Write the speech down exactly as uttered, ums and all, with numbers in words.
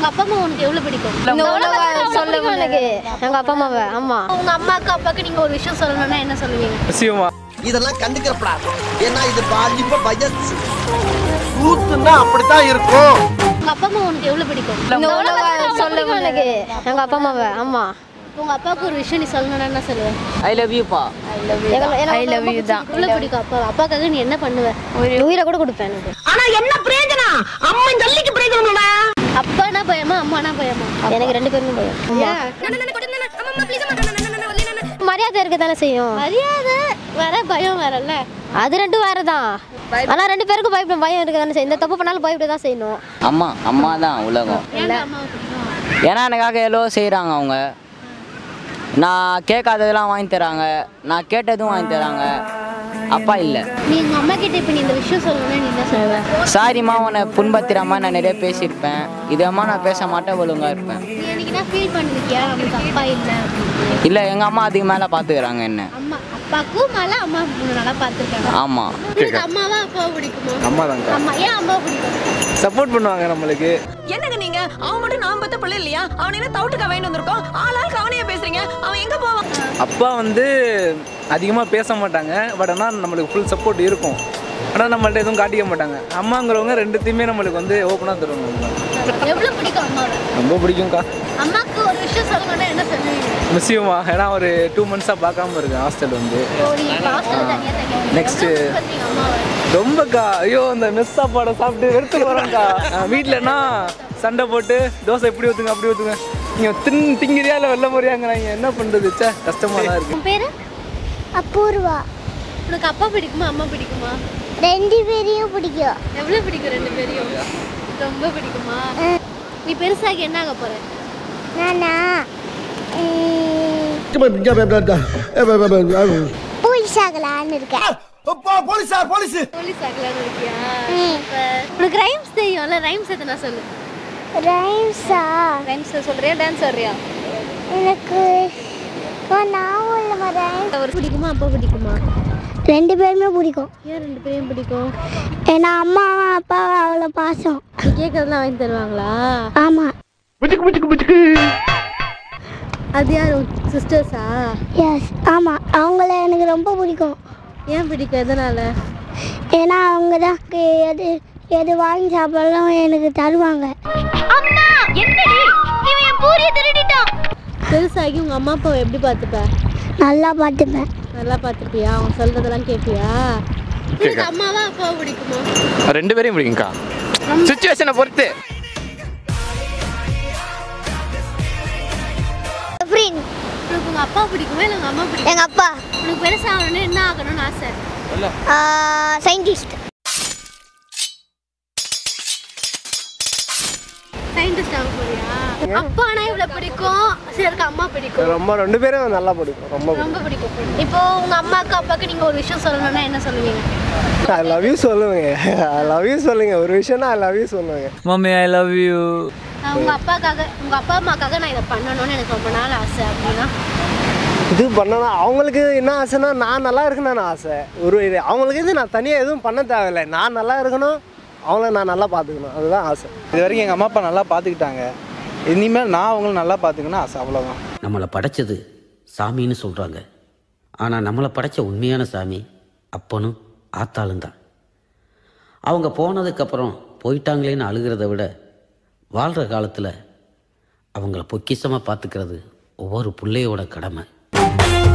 உங்க அப்பா அம்மா உனக்கு எவ்வளவு பிடிக்கும்? சொல்லுங்க எனக்கு எங்க அப்பா அம்மாவை. ஆமா. உங்க அம்மாக்கு அப்பாக்கு நீங்க ஒரு விஷயம் சொல்லணும்னா என்ன சொல்லுவீங்க? விஷயமா இதெல்லாம் கண்டுக்கிறப்படா. ஏன்னா இது பாதிப்ப பஜஸ் ஊத்துனா அப்படிதான் இருக்கும். உங்க அப்பா அம்மா உனக்கு எவ்வளவு பிடிக்கும்? சொல்லுங்க எனக்கு எங்க அப்பா அம்மாவை. ஆமா. உங்க அப்பாவுக்கு ஒரு விஷயம் நீ சொல்லணும்னா என்ன சொல்லுவ? ஐ லவ் யூ பா. ஐ லவ் யூ தான். எவ்வளவு பிடிக்கும் அப்பா? அப்பாக்காக நீ என்ன பண்ணுவ? உயிரை கூட கொடுப்பேன் எனக்கு. ஆனா என்ன பிரயோஜனம்? அம்மா ஜல்லிக்கு பிரயோஜனம்டா. அப்பானா பயமா அம்மானா பயமா? எனக்கு ரெண்டு பேருமே பயம். மரியாதை இருக்க தானே செய்யும். மரியாதை வேற பயம் வேறல்ல. அது ரெண்டும் வேறதான். ஆனா ரெண்டு பேருக்கும் பயப்பட பயம் இருக்க தானே செய்யும். இந்த தப்பு பண்ணாலும் பயப்பட தான் செய்யணும். அம்மா அம்மா தான் உலகம். ஏன்னா எனக்காக எவ்வளோ செய்கிறாங்க அவங்க. நான் கேட்காததெல்லாம் வாங்கி தராங்க, நான் கேட்டதும் வாங்கி தராங்க. அப்பா இல்லை. நீ உங்க அம்மா கிட்ட இப்போ நீ இந்த விஷயம் சொல்லணும்னா நீ என்ன சொல்லுவ? சாரிம்மா, உன்னை புண்பத்திரமா நான் நிறைய பேசியிருப்பேன். இதம்மா நான் பேச மாட்டேன், ஒழுங்காக இருப்பேன். நீ என்னைக்குனா ஃபீல் பண்ணிருக்கியா நமக்கு அப்பா இல்லை? இல்லை, எங்கள் அம்மா அதுக்கு மேலே பார்த்துக்கிறாங்க என்ன. அம்மா அப்பாக்கும் மேலே அம்மா நல்லா பார்த்துருக்காங்க. ஆமாம். உங்களுக்கு அம்மாவா அப்பாவை பிடிக்குமா? அம்மா தாங்க. அம்மா. ஏன் அம்மா பிடிக்கும்? சப்போர்ட் பண்ணுவாங்க நம்மளுக்கு. என்னங்க நீங்க அவன் மட்டும் நான் பத்த பிள்ளை இல்லையா? அவன் என்ன தவுட்டுக்க வாங்கிட்டு வந்திருக்கோம். ஆளாளுக்கு அவனையே பேசுறீங்க. அவன் எங்க போவான்? அப்பா வந்து அதிகமாக பேச மாட்டாங்க, பட் ஆனால் நம்மளுக்கு ஃபுல் சப்போர்ட் இருக்கும். ஆனால் நம்மள்ட்ட எதுவும் காட்டிக்க மாட்டாங்க. அம்மாங்கிறவங்க ரெண்டுத்தையுமே நம்மளுக்கு வந்து ஓப்பனாக தருவாங்க. எவ்வளவு பிடிக்கும் அம்மாவை? ரொம்ப பிடிக்கும்க்கா. அம்மாக்கு ஒரு விஷயம் சொல்லணும்னா என்ன சொல்லுவீங்க? விஷயமா ஏன்னா ஒரு டூ மந்த்ஸாக பார்க்காம இருக்கேன் ஹாஸ்டல் வந்து. நெக்ஸ்ட்டு ரொம்பக்கா ஐயோ அந்த மெஸ் சாப்பாடை சாப்பிட்டு எடுத்து போகிறேன்க்கா. வீட்டிலன்னா சண்டை போட்டு தோசை எப்படி ஊற்றுங்க அப்படி ஊற்றுங்க, நீங்கள் தின் திங்கிறியா இல்லை வெள்ள போறியாங்கிறாங்க. என்ன பண்ணுறது? சே கஷ்டமாக தான் இருக்குது. உன் பேர்? அபூர்வா. உனக்கு அப்பா பிடிக்குமா அம்மா பிடிக்குமா? ரெண்டு பேரையும் பிடிக்கும். எவ்வளோ பிடிக்கும் ரெண்டு பேரையும்? ரொம்ப பிடிக்குமா? நீ பெருசாகி என்ன ஆக போற? நானா போலீஸ் ஆகலான்னு இருக்கேன். போலீஸ் போலீஸ் போலீஸ் ஆகலான்னு இருக்கியா? உனக்கு ரைம்ஸ் தெரியும்ல, ரைம்ஸ் எத்தனை சொல்லு. ரைம்ஸா? ரைம்ஸ் சொல்றியா டான்ஸ் ஆடுறியா? எனக்கு நாவல் வரேன். ஒரு பிடிக்குமா அப்பா பிடிக்குமா? ரெண்டு பேருமே பிடிக்கும். ஏன் ரெண்டு பேரையும் பிடிக்கும்? ஏன்னா அம்மா அப்பா அவ்வளோ பாசம். நீ கேட்கறதுலாம் வாங்கி தருவாங்களா? ஆமாம். அது யார் சிஸ்டர்ஸா? எஸ் ஆமாம், அவங்கள எனக்கு ரொம்ப பிடிக்கும். ஏன் பிடிக்கும்? எதனால? ஏன்னா அவங்க தான் எது எது வாங்கி சாப்பிடலாம் எனக்கு தருவாங்க. அம்மா என்னடி இவன் என் பூரிய திருடிட்டான். பெருசாகி உங்க அம்மா அப்பாவை எப்படி பார்த்துப்ப? நல்லா பார்த்துப்பேன். நல்லா பார்த்துப்பியா? அவங்க சொல்றதெல்லாம் கேட்பியா? உங்களுக்கு அம்மாவா அப்பாவை பிடிக்குமா? ரெண்டு பேரையும் பிடிக்கும்க்கா, சிச்சுவேஷனை பொறுத்து. உனக்கு உங்க அப்பா பிடிக்குமா இல்லை உங்க அம்மா பிடிக்கும்? எங்கள் அப்பா. உனக்கு பெருசாகணும்னு என்ன ஆகணும்னு ஆசை? சயின்டிஸ்ட். சயின்டிஸ்ட் ஆக போறியா? அப்பானா இவ்வளவு பிடிக்கும், சிலருக்கு அம்மா பிடிக்கும். ரொம்ப ரெண்டு பேரும் நல்லா பிடிக்கும். ரொம்ப ரொம்ப பிடிக்கும். இப்போ உங்க அம்மாக்கு அப்பாக்கு நீங்க ஒரு விஷயம் சொல்லணும்னா என்ன சொல்லுவீங்க? ஐ லவ் யூ சொல்லுவேங்க. ஐ லவ் யூ சொல்லுங்க. ஒரு விஷயம்னா ஐ லவ் யூ சொல்லுவேங்க. Mummy I love you. உங்க அப்பாக்காக உங்க அப்பா அம்மாக்காக நான் இதை பண்ணணும்னு எனக்கு ரொம்ப நாள் ஆசை அப்படின்னா இது பண்ணணும். அவங்களுக்கு என்ன ஆசைன்னா நான் நல்லா இருக்கணும்னு ஆசை. ஒரு இது அவங்களுக்கு இது நான் தனியாக எதுவும் பண்ண தேவையில்லை. நான் நல்லா இருக்கணும், அவங்கள நான் நல்லா பார்த்துக்கணும், அதுதான் ஆசை. இது வரைக்கும் எங்கள் அம்மா அப்பா நல்லா பார்த்துக்கிட்டாங்க, இனிமேல் நான் அவங்கள நல்லா பார்த்துக்கணும் ஆசை, அவ்வளோதான். நம்மளை படைச்சது சாமின்னு சொல்கிறாங்க, ஆனால் நம்மளை படைச்ச உண்மையான சாமி அப்பனும் ஆத்தாளும் தான். அவங்க போனதுக்கப்புறம் போயிட்டாங்களேன்னு அழுகிறத விட வாழ்கிற காலத்தில் அவங்கள பொக்கிஷமாக பார்த்துக்கிறது ஒவ்வொரு பிள்ளையோட கடமை.